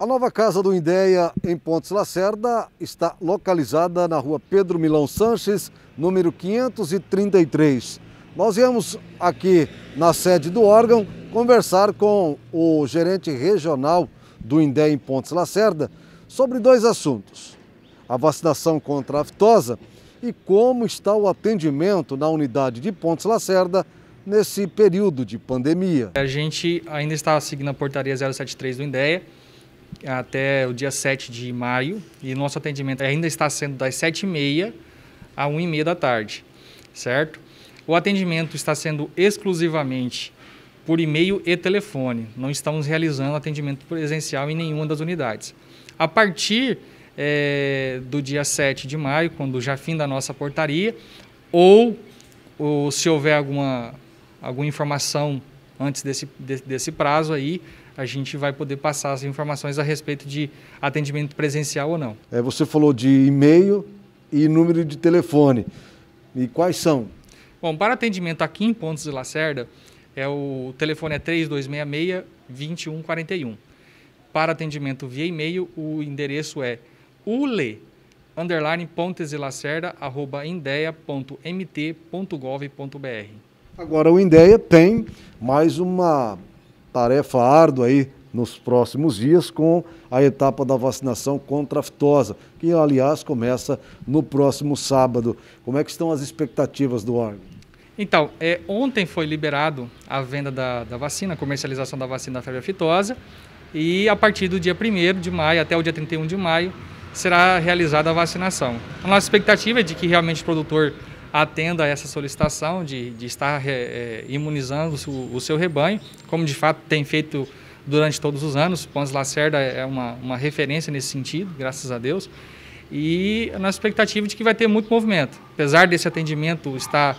A nova casa do Indéia, em Pontes Lacerda, está localizada na rua Pedro Milão Sanches, número 533. Nós viemos aqui na sede do órgão conversar com o gerente regional do Indéia em Pontes Lacerda sobre dois assuntos: a vacinação contra a aftosa e como está o atendimento na unidade de Pontes Lacerda nesse período de pandemia. A gente ainda está seguindo a portaria 073 do Indéia até o dia 7 de maio e nosso atendimento ainda está sendo das 7h30 a 1h30 da tarde, certo? O atendimento está sendo exclusivamente por e-mail e telefone, não estamos realizando atendimento presencial em nenhuma das unidades. A partir do dia 7 de maio, quando já finda a nossa portaria, ou se houver alguma informação antes desse prazo aí, a gente vai poder passar as informações a respeito de atendimento presencial ou não. Você falou de e-mail e número de telefone. E quais são? Bom, para atendimento aqui em Pontes de Lacerda, o telefone é 3266-2141. Para atendimento via e-mail, o endereço é ule_ponteslacerda@indéia.mt.gov.br. Agora o Indéia tem mais uma tarefa árdua aí nos próximos dias com a etapa da vacinação contra a aftosa, que aliás começa no próximo sábado. Como é que estão as expectativas do órgão? Então, ontem foi liberado a venda da vacina, a comercialização da vacina da febre aftosa, e a partir do dia 1º de maio até o dia 31 de maio será realizada a vacinação. A nossa expectativa é de que realmente o produtor atenda a essa solicitação de estar imunizando o seu rebanho, como de fato tem feito durante todos os anos. Pontes Lacerda é uma referência nesse sentido, graças a Deus. E a nossa expectativa é de que vai ter muito movimento. Apesar desse atendimento estar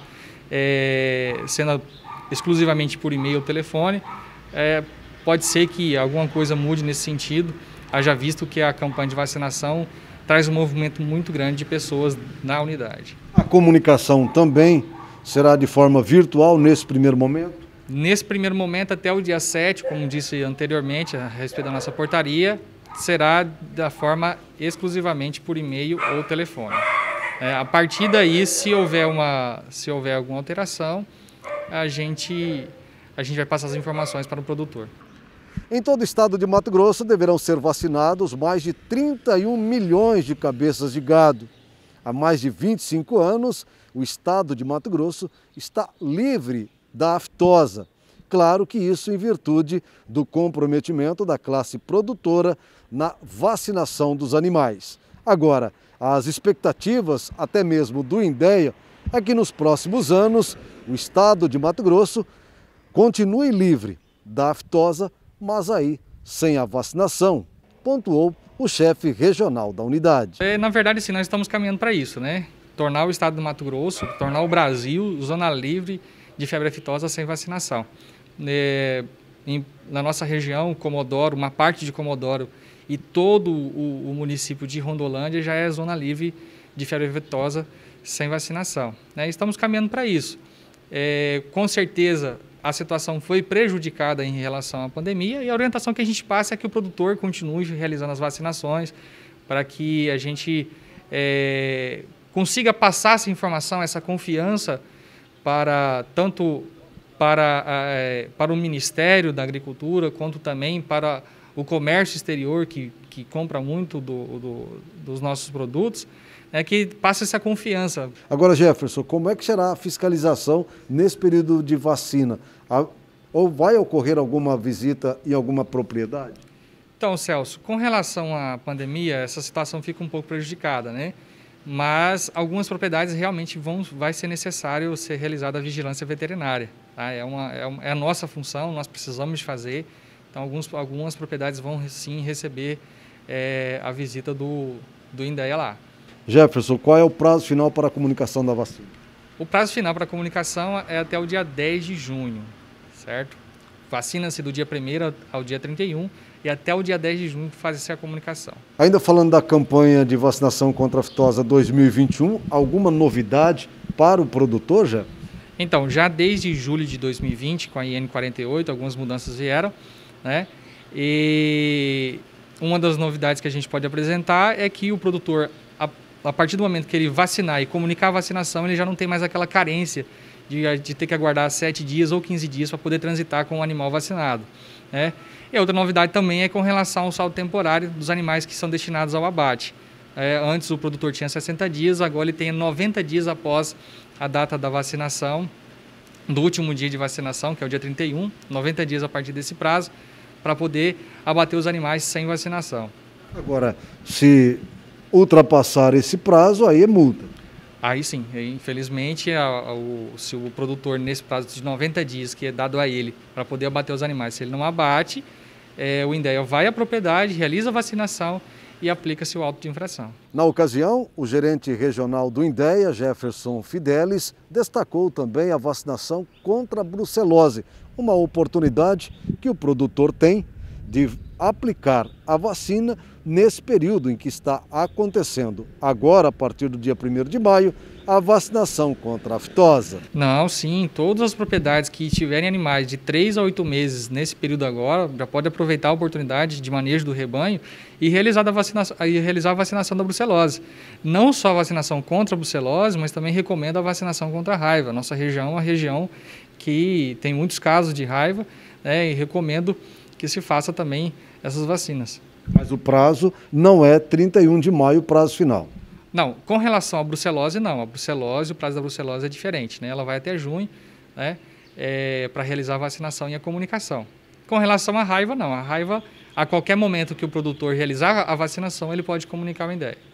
sendo exclusivamente por e-mail ou telefone, pode ser que alguma coisa mude nesse sentido, haja visto que a campanha de vacinação traz um movimento muito grande de pessoas na unidade. A comunicação também será de forma virtual nesse primeiro momento? Nesse primeiro momento, até o dia 7, como disse anteriormente, a respeito da nossa portaria, será da forma exclusivamente por e-mail ou telefone. A partir daí, se houver alguma alteração, a gente vai passar as informações para o produtor. Em todo o estado de Mato Grosso deverão ser vacinados mais de 31 milhões de cabeças de gado. Há mais de 25 anos, o estado de Mato Grosso está livre da aftosa. Claro que isso em virtude do comprometimento da classe produtora na vacinação dos animais. Agora, as expectativas, até mesmo do Indéia, é que nos próximos anos o estado de Mato Grosso continue livre da aftosa, mas aí sem a vacinação, pontuou o chefe regional da unidade. Na verdade, sim, nós estamos caminhando para isso, né? Tornar o estado do Mato Grosso, tornar o Brasil zona livre de febre aftosa sem vacinação. Na nossa região, Comodoro, uma parte de Comodoro e todo o município de Rondolândia já é zona livre de febre aftosa sem vacinação. Estamos caminhando para isso. Com certeza, a situação foi prejudicada em relação à pandemia e a orientação que a gente passa é que o produtor continue realizando as vacinações para que a gente consiga passar essa informação, essa confiança tanto para o Ministério da Agricultura quanto também para o comércio exterior que compra muito dos nossos produtos, que passe essa confiança. Agora, Jefferson, como é que será a fiscalização nesse período de vacina? Ou vai ocorrer alguma visita em alguma propriedade? Então, Celso, com relação à pandemia, essa situação fica um pouco prejudicada, né? Mas algumas propriedades realmente vai ser necessário ser realizada a vigilância veterinária. Tá? É a nossa função, nós precisamos de fazer. Então, algumas propriedades vão sim receber a visita do Indéia lá. Jefferson, qual é o prazo final para a comunicação da vacina? O prazo final para a comunicação é até o dia 10 de junho, certo? Vacina-se do dia 1º ao dia 31 e até o dia 10 de junho faz-se a comunicação. Ainda falando da campanha de vacinação contra a aftosa 2021, alguma novidade para o produtor, já? Então, já desde julho de 2020, com a IN 48, algumas mudanças vieram, né? E uma das novidades que a gente pode apresentar é que o produtor, a partir do momento que ele vacinar e comunicar a vacinação, ele já não tem mais aquela carência de ter que aguardar 7 dias ou 15 dias para poder transitar com o animal vacinado, né? E outra novidade também é com relação ao saldo temporário dos animais que são destinados ao abate. Antes o produtor tinha 60 dias, agora ele tem 90 dias após a data da vacinação, do último dia de vacinação, que é o dia 31, 90 dias a partir desse prazo, para poder abater os animais sem vacinação. Agora, se ultrapassar esse prazo, aí é multa. Aí sim, infelizmente, se o produtor, nesse prazo de 90 dias que é dado a ele para poder abater os animais, se ele não abate, o INDEA vai à propriedade, realiza a vacinação e aplica-se o auto de infração. Na ocasião, o gerente regional do INDEA, Jefferson Fidelis, destacou também a vacinação contra a brucelose, uma oportunidade que o produtor tem de aplicar a vacina nesse período em que está acontecendo. Agora, a partir do dia 1º de maio, a vacinação contra a aftosa. Não, sim, todas as propriedades que tiverem animais de 3 a 8 meses nesse período agora, já pode aproveitar a oportunidade de manejo do rebanho e realizar a vacinação da brucelose. Não só a vacinação contra a brucelose, mas também recomendo a vacinação contra a raiva. Nossa região é uma região que tem muitos casos de raiva, né, e recomendo que se faça também essas vacinas. Mas o prazo não é 31 de maio, o prazo final. Não, com relação à brucelose, não. A brucelose, o prazo da brucelose é diferente, né? Ela vai até junho, né, para realizar a vacinação e a comunicação. Com relação à raiva, não. A raiva, a qualquer momento que o produtor realizar a vacinação, ele pode comunicar o INDEA.